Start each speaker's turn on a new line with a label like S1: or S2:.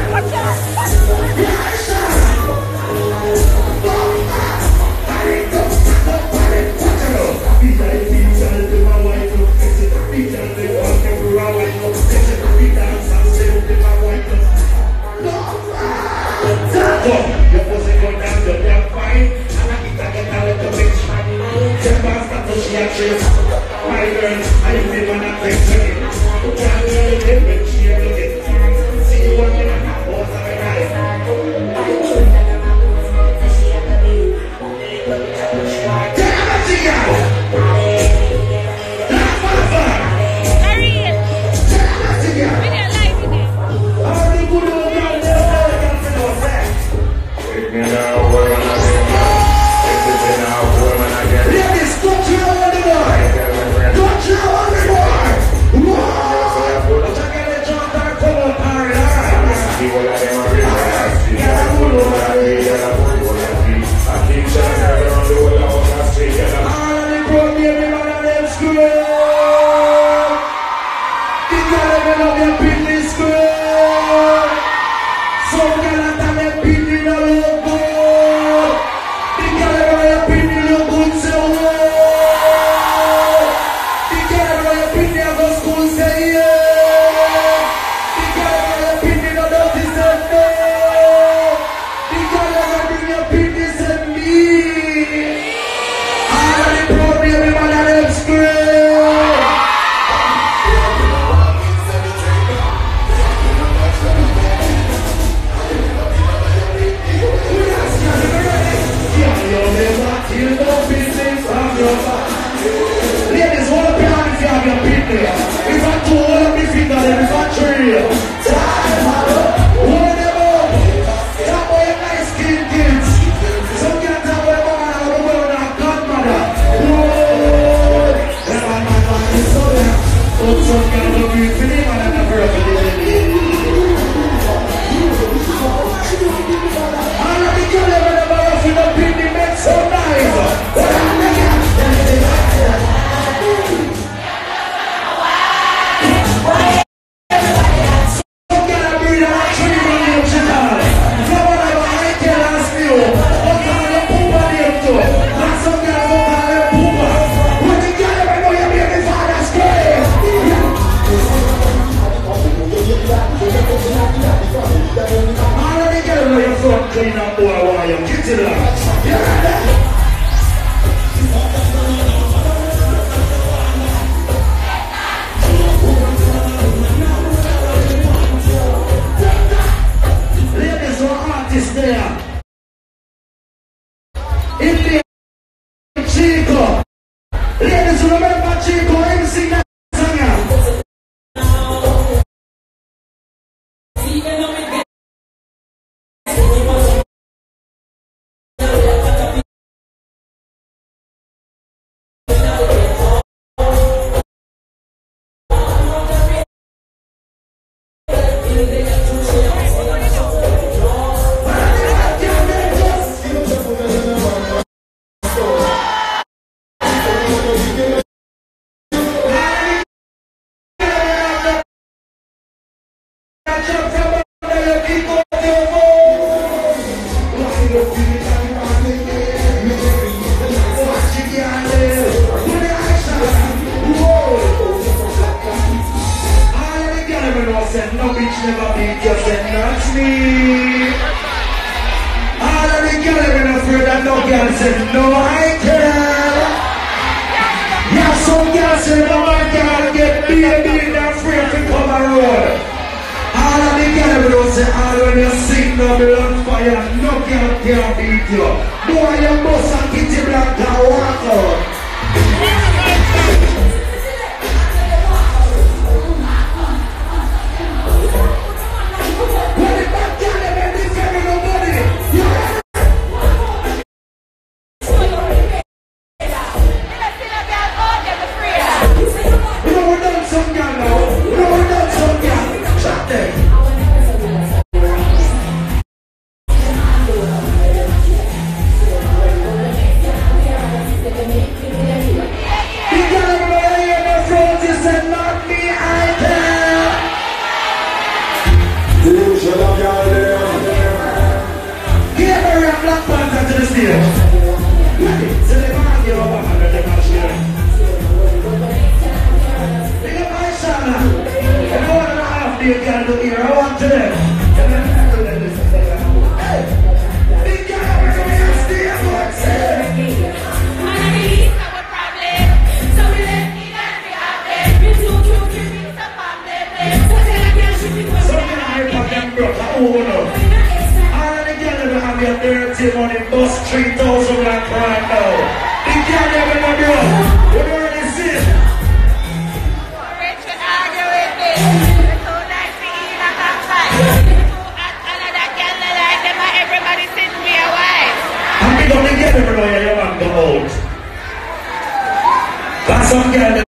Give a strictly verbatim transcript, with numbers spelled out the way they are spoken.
S1: Make Black Panther to the stage. So they can't give up under the machine. Big up my Shana. And one and a half day can do here. I want to them. Hey! Big guy, we're going to stay at one side. Oh no! All of the girls that have your dirty money bust three thousand like right now. The girl never know bro. What do you already see?
S2: Rich would argue with me. It's so nice to eat like a fight. Another girl that like them and everybody sends me a wife.
S1: I'm big on the girl never know your man come out. That's some girl.